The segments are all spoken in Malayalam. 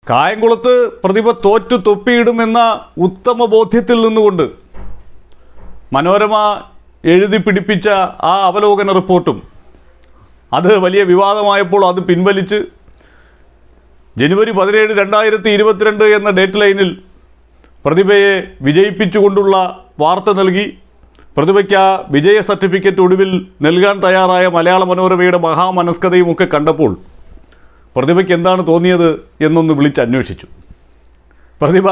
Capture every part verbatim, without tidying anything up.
കായംകുളത്ത് പ്രതിഭ തോറ്റു തൊപ്പിയിടുമെന്ന ഉത്തമ ബോധ്യത്തിൽ നിന്നുകൊണ്ട് മനോരമ എഴുതി പിടിപ്പിച്ച ആ അവലോകന റിപ്പോർട്ടും അത് വലിയ വിവാദമായപ്പോൾ അത് പിൻവലിച്ച് ജനുവരി പതിനേഴ് രണ്ടായിരത്തി ഇരുപത്തിരണ്ട് എന്ന ഡേറ്റ് ലൈനിൽ പ്രതിഭയെ വിജയിപ്പിച്ചുകൊണ്ടുള്ള വാർത്ത നൽകി പ്രതിഭയ്ക്ക് വിജയ സർട്ടിഫിക്കറ്റ് ഒടുവിൽ നൽകാൻ തയ്യാറായ മലയാള മനോരമയുടെ മഹാമനസ്കതയും ഒക്കെ കണ്ടപ്പോൾ പ്രതിഭയ്ക്ക് എന്താണ് തോന്നിയത് എന്നൊന്ന് വിളിച്ചന്വേഷിച്ചു. പ്രതിഭ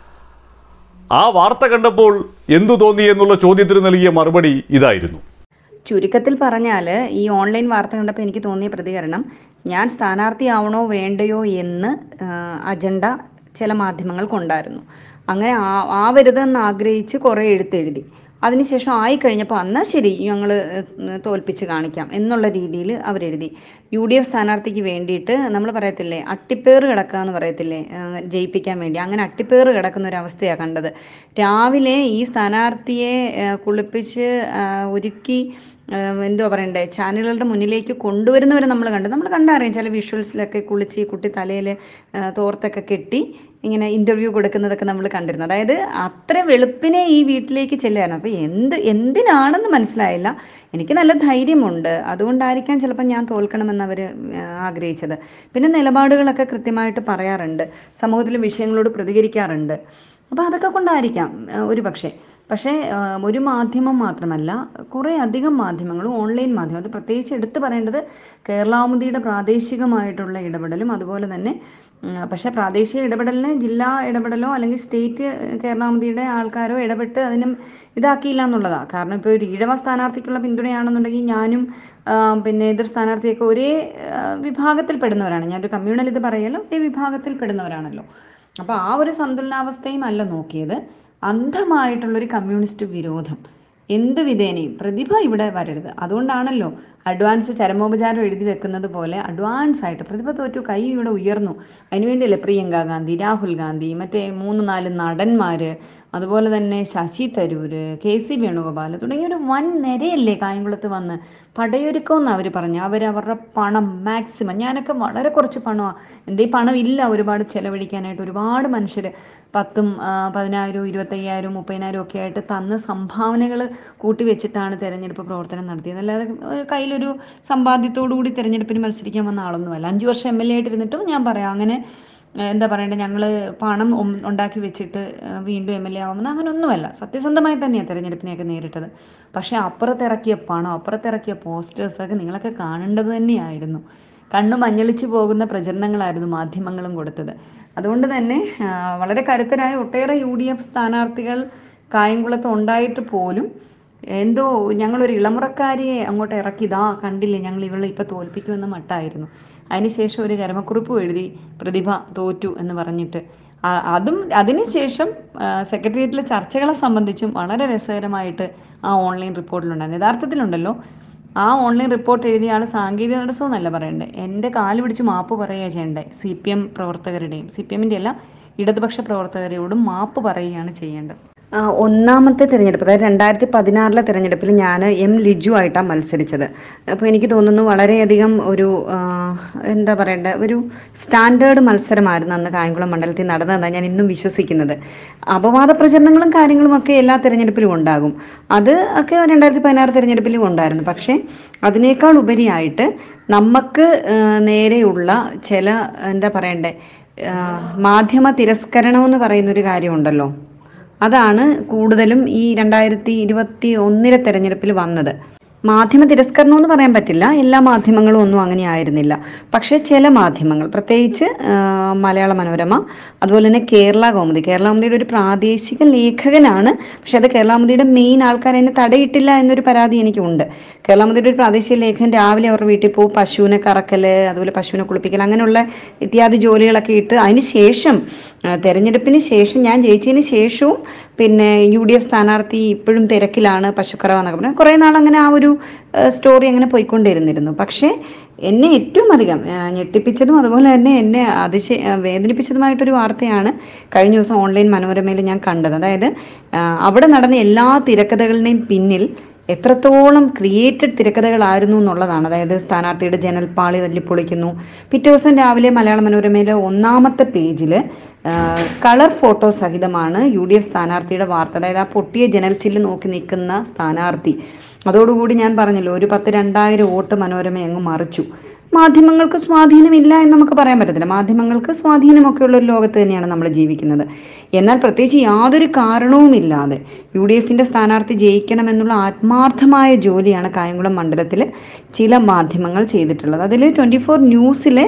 ആ വാർത്ത കണ്ടപ്പോൾ എന്തു തോന്നി എന്നുള്ള ചോദ്യത്തിന് നൽകിയ മറുപടി ഇതായിരുന്നു. ചുരുക്കത്തിൽ പറഞ്ഞാൽ ഈ ഓൺലൈൻ വാർത്ത കണ്ടപ്പോൾ എനിക്ക് തോന്നിയ പ്രതികരണം, ഞാൻ സ്ഥാനാർത്ഥിയാവണോ വേണ്ടയോ എന്ന് അജണ്ട ചില മാധ്യമങ്ങൾക്കുണ്ടായിരുന്നു. അങ്ങനെ ആ ആവരുതെന്ന് ആഗ്രഹിച്ച് കുറേ എഴുത്തെഴുതി. അതിനുശേഷം ആയിക്കഴിഞ്ഞപ്പോൾ എന്നാൽ ശരി ഞങ്ങൾ തോൽപ്പിച്ച് കാണിക്കാം എന്നുള്ള രീതിയിൽ അവരെഴുതി. യു ഡി എഫ് സ്ഥാനാർത്ഥിക്ക് വേണ്ടിയിട്ട് നമ്മൾ പറയത്തില്ലേ അട്ടിപ്പേറ് കിടക്കുക എന്ന് പറയത്തില്ലേ, ജയിപ്പിക്കാൻ വേണ്ടി അങ്ങനെ അട്ടിപ്പേറ് കിടക്കുന്ന ഒരു അവസ്ഥയാണ് കണ്ടത്. രാവിലെ ഈ സ്ഥാനാർത്ഥിയെ കുളിപ്പിച്ച് ഒരുക്കി എന്തോ പറയണ്ടേ ചാനലുകളുടെ മുന്നിലേക്ക് കൊണ്ടുവരുന്നവരെ നമ്മൾ കണ്ടു. നമ്മൾ കണ്ടറിയാം ചില വിഷ്വൽസിലൊക്കെ കുളിച്ച് ഈ കുട്ടി തലയിൽ തോർത്തൊക്കെ കെട്ടി ഇങ്ങനെ ഇൻ്റർവ്യൂ കൊടുക്കുന്നതൊക്കെ നമ്മൾ കണ്ടിരുന്നു. അതായത് അത്ര വെളുപ്പിനെ ഈ വീട്ടിലേക്ക് ചെല്ലുകയാണ്. അപ്പോൾ എന്ത് എന്തിനാണെന്ന് മനസ്സിലായില്ല. എനിക്ക് നല്ല ധൈര്യമുണ്ട്, അതുകൊണ്ടായിരിക്കാം ചിലപ്പോൾ ഞാൻ തോൽക്കണമെന്ന് അവർ ആഗ്രഹിച്ചത്. പിന്നെ നിലപാടുകളൊക്കെ കൃത്യമായിട്ട് പറയാറുണ്ട്, സമൂഹത്തിലെ വിഷയങ്ങളോട് പ്രതികരിക്കാറുണ്ട്. അപ്പോൾ അതൊക്കെ കൊണ്ടായിരിക്കാം ഒരു പക്ഷേ. പക്ഷേ ഒരു മാധ്യമം മാത്രമല്ല, കുറേ അധികം മാധ്യമങ്ങളും ഓൺലൈൻ മാധ്യമം, അത് പ്രത്യേകിച്ച് എടുത്തു പറയേണ്ടത് കേരളാമുദിയുടെ പ്രാദേശികമായിട്ടുള്ള ഇടപെടലും അതുപോലെ തന്നെ പക്ഷേ പ്രാദേശിക ഇടപെടലിന് ജില്ലാ ഇടപെടലോ അല്ലെങ്കിൽ സ്റ്റേറ്റ് കേരളാമുദിയുടെ ആൾക്കാരോ ഇടപെട്ട് അതിനും ഇതാക്കിയില്ല എന്നുള്ളതാണ്. കാരണം ഇപ്പോൾ ഒരു ഈഴവ സ്ഥാനാർത്ഥിക്കുള്ള പിന്തുണയാണെന്നുണ്ടെങ്കിൽ ഞാനും പിന്നെ എതിർ സ്ഥാനാർത്ഥിയൊക്കെ ഒരേ വിഭാഗത്തിൽ പെടുന്നവരാണ്. ഞാനൊരു കമ്മ്യൂണൽ ഇത് പറയല്ലോ, ഒരേ വിഭാഗത്തിൽ പെടുന്നവരാണല്ലോ. അപ്പോൾ ആ ഒരു സന്തുലനാവസ്ഥയും അല്ല നോക്കിയത്, അന്ധമായിട്ടുള്ളൊരു കമ്മ്യൂണിസ്റ്റ് വിരോധം. എന്തു വിധേനയും പ്രതിഭ ഇവിടെ വരരുത്. അതുകൊണ്ടാണല്ലോ അഡ്വാൻസ് ചരമോപചാരം എഴുതി വെക്കുന്നത് പോലെ അഡ്വാൻസ് ആയിട്ട് പ്രതിഭ തോറ്റു, കൈ ഇവിടെ ഉയർന്നു. അതിനുവേണ്ടിയല്ലേ പ്രിയങ്ക ഗാന്ധി, രാഹുൽ ഗാന്ധി, മറ്റേ മൂന്ന് നാല് നടന്മാർ, അതുപോലെ തന്നെ ശശി തരൂർ, കെ സി വേണുഗോപാൽ തുടങ്ങിയൊരു വൻ നിരയല്ലേ കായംകുളത്ത് വന്ന് പടയൊരുക്കമെന്ന് അവർ പറഞ്ഞു. അവരവരുടെ പണം മാക്സിമം, ഞാനൊക്കെ വളരെ കുറച്ച് പണമാണ്, എൻ്റെ ഈ പണം ഇല്ല ഒരുപാട് ചിലവഴിക്കാനായിട്ട്. ഒരുപാട് മനുഷ്യർ പത്തും പതിനായിരവും ഇരുപത്തയ്യായിരവും മുപ്പതിനായിരം ഒക്കെ ആയിട്ട് തന്ന സംഭാവനകൾ കൂട്ടി വെച്ചിട്ടാണ് തിരഞ്ഞെടുപ്പ് പ്രവർത്തനം നടത്തിയത്. അല്ലാതെ കയ്യിലൊരു സമ്പാദ്യത്തോടു കൂടി തിരഞ്ഞെടുപ്പിന് മത്സരിക്കാൻ വന്ന ആളൊന്നുമല്ല. അഞ്ച് വർഷം എം എൽ എ ആയിട്ടിരുന്നിട്ടും ഞാൻ പറയാം അങ്ങനെ എന്താ പറയണ്ടത്, ഞങ്ങൾ പണം ഉണ്ടാക്കി വെച്ചിട്ട് വീണ്ടും എം എൽ എ ആവുമെന്ന് അങ്ങനെയൊന്നുമല്ല. സത്യസന്ധമായി തന്നെയാണ് തിരഞ്ഞെടുപ്പിനെയൊക്കെ നേരിട്ടത്. പക്ഷേ അപ്പുറത്തിറക്കിയ പണം, അപ്പുറത്തിറക്കിയ പോസ്റ്റേഴ്സൊക്കെ നിങ്ങളൊക്കെ കാണേണ്ടത് തന്നെയായിരുന്നു. കണ്ണു മഞ്ഞളിച്ചു പോകുന്ന പ്രചരണങ്ങളായിരുന്നു മാധ്യമങ്ങളും കൊടുത്തത്. അതുകൊണ്ട് തന്നെ വളരെ കരുത്തരായ ഒട്ടേറെ യു ഡി എഫ് സ്ഥാനാർത്ഥികൾ കായംകുളത്ത് ഉണ്ടായിട്ട് പോലും എന്തോ ഞങ്ങളൊരു ഇളമുറക്കാരിയെ അങ്ങോട്ട് ഇറക്കി, ഇതാ കണ്ടില്ലേ ഞങ്ങൾ ഇവളെ ഇപ്പോൾ തോൽപ്പിക്കുമെന്ന മട്ടായിരുന്നു. അതിനുശേഷം ഒരു ചരമക്കുറിപ്പ് എഴുതി പ്രതിഭ തോറ്റു എന്ന് പറഞ്ഞിട്ട്. അതും അതിനുശേഷം സെക്രട്ടേറിയറ്റിലെ ചർച്ചകളെ സംബന്ധിച്ചും വളരെ രസകരമായിട്ട് ആ ഓൺലൈൻ റിപ്പോർട്ടിലുണ്ടായിരുന്നു. യഥാർത്ഥത്തിലുണ്ടല്ലോ ആ ഓൺലൈൻ റിപ്പോർട്ട് എഴുതിയ ആൾ സാങ്കേതിക തടസ്സമെന്നല്ല പറയണ്ടേ, എൻ്റെ കാല് പിടിച്ച് മാപ്പ് പറയുകയാണ് ചെയ്യേണ്ടത്. സി പി എം പ്രവർത്തകരുടെയും സി പി എമ്മിൻ്റെ അല്ല ഇടതുപക്ഷ പ്രവർത്തകരോടും മാപ്പ് പറയുകയാണ് ചെയ്യേണ്ടത്. ഒന്നാമത്തെ തിരഞ്ഞെടുപ്പ്, അതായത് രണ്ടായിരത്തി പതിനാറിലെ തിരഞ്ഞെടുപ്പിൽ ഞാൻ എം ലിജു ആയിട്ടാണ് മത്സരിച്ചത്. അപ്പോൾ എനിക്ക് തോന്നുന്നു വളരെയധികം ഒരു എന്താ പറയണ്ടേ ഒരു സ്റ്റാൻഡേർഡ് മത്സരമായിരുന്നു അന്ന് കായംകുളം മണ്ഡലത്തിൽ നടന്നതെന്നാണ് ഞാൻ ഇന്നും വിശ്വസിക്കുന്നത്. അപവാദ പ്രചരണങ്ങളും കാര്യങ്ങളും ഒക്കെ എല്ലാ തിരഞ്ഞെടുപ്പിലും ഉണ്ടാകും, അത് ഒക്കെ രണ്ടായിരത്തി പതിനാറ് തിരഞ്ഞെടുപ്പിലും ഉണ്ടായിരുന്നു. പക്ഷേ അതിനേക്കാൾ ഉപരിയായിട്ട് നമുക്ക് നേരെയുള്ള ചില എന്താ പറയണ്ടേ മാധ്യമ തിരസ്കരണം എന്ന് പറയുന്നൊരു കാര്യമുണ്ടല്ലോ, അതാണ് കൂടുതലും ഈ രണ്ടായിരത്തി ഇരുപത്തി ഒന്നിലെ തെരഞ്ഞെടുപ്പിൽ വന്നത്. മാധ്യമ തിരസ്കരണം എന്ന് പറയാൻ പറ്റില്ല, എല്ലാ മാധ്യമങ്ങളും ഒന്നും അങ്ങനെ ആയിരുന്നില്ല. പക്ഷേ ചില മാധ്യമങ്ങൾ, പ്രത്യേകിച്ച് മലയാള മനോരമ, അതുപോലെ തന്നെ കേരള കൗമുദി, കേരള കൗമുദിയുടെ ഒരു പ്രാദേശിക ലേഖകനാണ്, പക്ഷെ അത് കേരള കൗമുദിയുടെ മെയിൻ ആൾക്കാർ അതിനെ തടയിട്ടില്ല എന്നൊരു പരാതി എനിക്കുണ്ട്. കേരള കൗമുദിയുടെ ഒരു പ്രാദേശിക ലേഖകൻ രാവിലെ അവരുടെ വീട്ടിൽ പോകും, പശുവിനെ കറക്കൽ, അതുപോലെ പശുവിനെ കുളിപ്പിക്കൽ, അങ്ങനെയുള്ള ഇത്യാദി ജോലികളൊക്കെ ഇട്ട് അതിന് ശേഷം തെരഞ്ഞെടുപ്പിന് ശേഷം ഞാൻ ജയിച്ചതിന് ശേഷവും പിന്നെ യു ഡി എഫ് സ്ഥാനാർത്ഥി ഇപ്പോഴും തിരക്കിലാണ് പശുക്കറവ എന്നൊക്കെ പറഞ്ഞാൽ കുറേ നാൾ അങ്ങനെ ആ ഒരു സ്റ്റോറി അങ്ങനെ പോയിക്കൊണ്ടിരുന്നിരുന്നു. പക്ഷേ എന്നെ ഏറ്റവും അധികം ഞെട്ടിപ്പിച്ചതും അതുപോലെ തന്നെ എന്നെ അതിശയ വേദനിപ്പിച്ചതുമായിട്ടൊരു വാർത്തയാണ് കഴിഞ്ഞ ദിവസം ഓൺലൈൻ മനോരമയിൽ ഞാൻ കണ്ടത്. അതായത് അവിടെ നടന്ന എല്ലാ തിരക്കഥകളുടെയും പിന്നിൽ എത്രത്തോളം ക്രിയേറ്റഡ് തിരക്കഥകളായിരുന്നു എന്നുള്ളതാണ്. അതായത് സ്ഥാനാർത്ഥിയുടെ ജനൽപ്പാളി തല്ലിപ്പൊളിക്കുന്നു. പിറ്റേ ദിവസം രാവിലെ മലയാള മനോരമയിലെ ഒന്നാമത്തെ പേജിൽ കളർ ഫോട്ടോ സഹിതമാണ് യു ഡി എഫ് സ്ഥാനാർത്ഥിയുടെ വാർത്ത. അതായത് ആ പൊട്ടിയ ജനൽ ചില്ല് നോക്കി നിൽക്കുന്ന സ്ഥാനാർത്ഥി. അതോടുകൂടി ഞാൻ പറഞ്ഞല്ലോ, ഒരു പത്ത് രണ്ടായിരം വോട്ട് മനോരമ അങ്ങ് മറിച്ചു. മാധ്യമങ്ങൾക്ക് സ്വാധീനമില്ല എന്ന് നമുക്ക് പറയാൻ പറ്റത്തില്ല. മാധ്യമങ്ങൾക്ക് സ്വാധീനമൊക്കെ ഉള്ള ഒരു ലോകത്ത് തന്നെയാണ് നമ്മൾ ജീവിക്കുന്നത്. എന്നാൽ പ്രത്യേകിച്ച് യാതൊരു കാരണവുമില്ലാതെ യു ഡി എഫിൻ്റെ സ്ഥാനാർത്ഥി ജയിക്കണമെന്നുള്ള ആത്മാർത്ഥമായ ജോലിയാണ് കായംകുളം മണ്ഡലത്തിൽ ചില മാധ്യമങ്ങൾ ചെയ്തിട്ടുള്ളത്. അതിൽ ട്വൻറ്റി ഫോർ ന്യൂസിലെ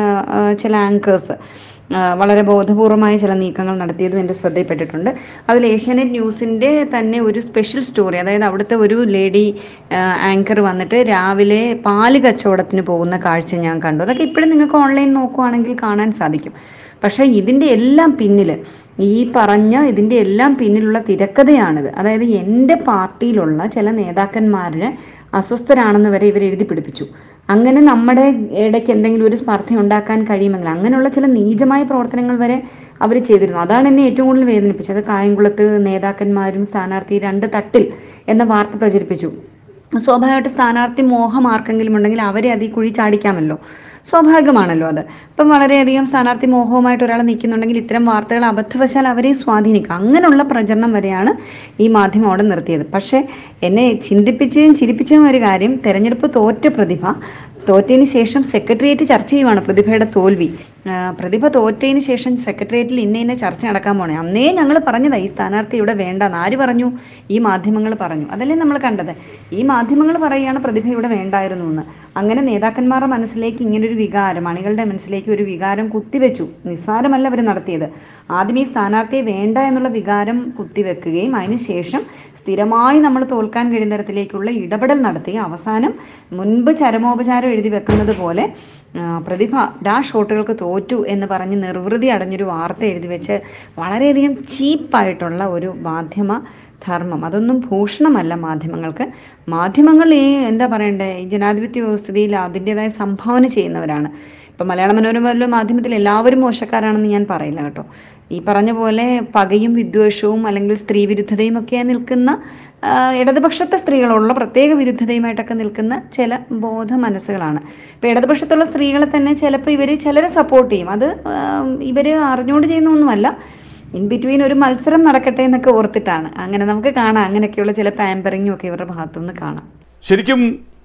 ചില ആങ്കേഴ്സ് വളരെ ബോധപൂർവമായ ചില നീക്കങ്ങൾ നടത്തിയതും എൻ്റെ ശ്രദ്ധയിൽപ്പെട്ടിട്ടുണ്ട്. അതിൽ ഏഷ്യാനെറ്റ് ന്യൂസിൻ്റെ തന്നെ ഒരു സ്പെഷ്യൽ സ്റ്റോറി, അതായത് അവിടുത്തെ ഒരു ലേഡി ആങ്കർ വന്നിട്ട് രാവിലെ പാല് കച്ചവടത്തിന് പോകുന്ന കാഴ്ച ഞാൻ കണ്ടു. അതൊക്കെ ഇപ്പോഴും നിങ്ങൾക്ക് ഓൺലൈൻ നോക്കുവാണെങ്കിൽ കാണാൻ സാധിക്കും. പക്ഷേ ഇതിൻ്റെ എല്ലാം പിന്നിൽ, ഈ പറഞ്ഞ ഇതിൻ്റെ എല്ലാം പിന്നിലുള്ള തിരക്കഥയാണിത്. അതായത് എൻ്റെ പാർട്ടിയിലുള്ള ചില നേതാക്കന്മാരെ അസ്വസ്ഥരാണെന്ന് വരെ ഇവർ എഴുതി പിടിപ്പിച്ചു. അങ്ങനെ നമ്മുടെ ഇടയ്ക്ക് എന്തെങ്കിലും ഒരു സ്പർദ്ധ ഉണ്ടാക്കാൻ കഴിയുമെങ്കിൽ അങ്ങനെയുള്ള ചില നീചമായ പ്രവർത്തനങ്ങൾ വരെ അവർ ചെയ്തിരുന്നു. അതാണ് എന്നെ ഏറ്റവും കൂടുതൽ വേദനിപ്പിച്ചത്. കായംകുളത്ത് നേതാക്കന്മാരും സ്ഥാനാർത്ഥി രണ്ട് തട്ടിൽ എന്ന വാർത്ത പ്രചരിപ്പിച്ചു. സ്വാഭാവികമായിട്ട് സ്ഥാനാർത്ഥി മോഹം ആർക്കെങ്കിലും ഉണ്ടെങ്കിൽ അവരെ അതിൽ കുഴി ചാടിക്കാമല്ലോ, സ്വാഭാവികമാണല്ലോ അത്. ഇപ്പം വളരെയധികം സ്ഥാനാർത്ഥി മോഹവുമായിട്ട് ഒരാൾ നിൽക്കുന്നുണ്ടെങ്കിൽ ഇത്തരം വാർത്തകൾ അബദ്ധവശാൽ അവരെ സ്വാധീനിക്കും. അങ്ങനെയുള്ള പ്രചരണം വരെയാണ് ഈ മാധ്യമം അവിടെ നിർത്തിയത്. പക്ഷേ എന്നെ ചിന്തിപ്പിച്ചതും ചിരിപ്പിച്ചതും ഒരു കാര്യം, തെരഞ്ഞെടുപ്പ് തോറ്റ പ്രതിഭ തോറ്റതിന് ശേഷം സെക്രട്ടേറിയറ്റ് ചർച്ച ചെയ്യുവാണ് പ്രതിഭയുടെ തോൽവി. പ്രതിഭ തോറ്റതിന് ശേഷം സെക്രട്ടേറിയറ്റിൽ ഇന്ന ഇന്ന ചർച്ച നടക്കാൻ പോണേ. അന്നേ ഞങ്ങൾ പറഞ്ഞതാ ഈ സ്ഥാനാർത്ഥി ഇവിടെ വേണ്ടെന്ന്. ആര് പറഞ്ഞു? ഈ മാധ്യമങ്ങൾ പറഞ്ഞു. അതല്ലേ നമ്മൾ കണ്ടത്. ഈ മാധ്യമങ്ങൾ പറയുകയാണ് പ്രതിഭ ഇവിടെ വേണ്ടായിരുന്നു എന്ന്. അങ്ങനെ നേതാക്കന്മാരുടെ മനസ്സിലേക്ക് ഇങ്ങനൊരു വികാരം, അണികളുടെ മനസ്സിലേക്ക് ഒരു വികാരം കുത്തിവെച്ചു. നിസ്സാരമല്ല അവർ നടത്തിയത്. ആദ്യം ഈ സ്ഥാനാർത്ഥിയെ വേണ്ട എന്നുള്ള വികാരം കുത്തിവെക്കുകയും അതിനുശേഷം സ്ഥിരമായി നമ്മൾ തോൽക്കാൻ കഴിയുന്ന തരത്തിലേക്കുള്ള ഇടപെടൽ നടത്തി അവസാനം മുൻപ് ചരമോപചാരം എഴുതി വെക്കുന്നത് പോലെ പ്രതിഭ ഡാഷ് വോട്ടുകൾക്ക് തോറ്റു എന്ന് പറഞ്ഞ് നിർവൃതി അടഞ്ഞൊരു വാർത്ത എഴുതി വെച്ച് വളരെയധികം ചീപ്പായിട്ടുള്ള ഒരു മാധ്യമ ധർമ്മം. അതൊന്നും ഭൂഷണമല്ല മാധ്യമങ്ങൾക്ക്. മാധ്യമങ്ങൾ ഈ എന്താ പറയണ്ടേ, ഈ ജനാധിപത്യ വ്യവസ്ഥിതിയിൽ അതിൻ്റെതായ സംഭാവന ചെയ്യുന്നവരാണ്. ഇപ്പം മലയാള മനോരമ മാധ്യമത്തിൽ എല്ലാവരും മോശക്കാരാണെന്ന് ഞാൻ പറയില്ല കേട്ടോ. ഈ പറഞ്ഞ പോലെ പകയും വിദ്വേഷവും അല്ലെങ്കിൽ സ്ത്രീ വിരുദ്ധതയും ഒക്കെ നിൽക്കുന്ന, ഇടതുപക്ഷത്തെ സ്ത്രീകളുള്ള പ്രത്യേക വിരുദ്ധതയുമായിട്ടൊക്കെ നിൽക്കുന്ന ചില ബോധ മനസ്സുകളാണ്. ഇപ്പോൾ ഇടതുപക്ഷത്തുള്ള സ്ത്രീകളെ തന്നെ ചിലപ്പോൾ ഇവർ ചിലരെ സപ്പോർട്ട് ചെയ്യും. അത് ഇവർ അറിഞ്ഞുകൊണ്ട് ചെയ്യുന്നൊന്നുമല്ല, ഇൻ ബിറ്റ്വീൻ ഒരു മത്സരം നടക്കട്ടെ എന്നൊക്കെ ഓർത്തിട്ടാണ്. അങ്ങനെ നമുക്ക് കാണാം, അങ്ങനെയൊക്കെയുള്ള ചില പാമ്പറിങ്ങും ഒക്കെ ഇവരുടെ ഭാഗത്തുനിന്ന് കാണാം. ശരിക്കും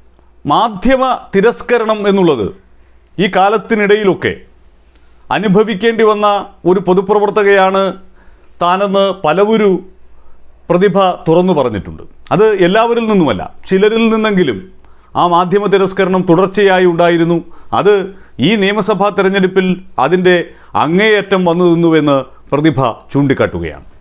മാധ്യമ തിരസ്കരണം എന്നുള്ളത് ഈ കാലത്തിനിടയിലൊക്കെ അനുഭവിക്കേണ്ടി വന്ന ഒരു പൊതുപ്രവർത്തകയാണ് താനെന്ന് പലവരു പ്രതിഭ തുറന്നു പറഞ്ഞിട്ടുണ്ട്. അത് എല്ലാവരിൽ നിന്നുമല്ല, ചിലരിൽ നിന്നെങ്കിലും ആ മാധ്യമ തിരസ്കരണം തുടർച്ചയായി ഉണ്ടായിരുന്നു. അത് ഈ നിയമസഭാ തെരഞ്ഞെടുപ്പിൽ അതിൻ്റെ അങ്ങേയറ്റം വന്നു നിന്നുവെന്ന് പ്രതിഭ ചൂണ്ടിക്കാട്ടുകയാണ്.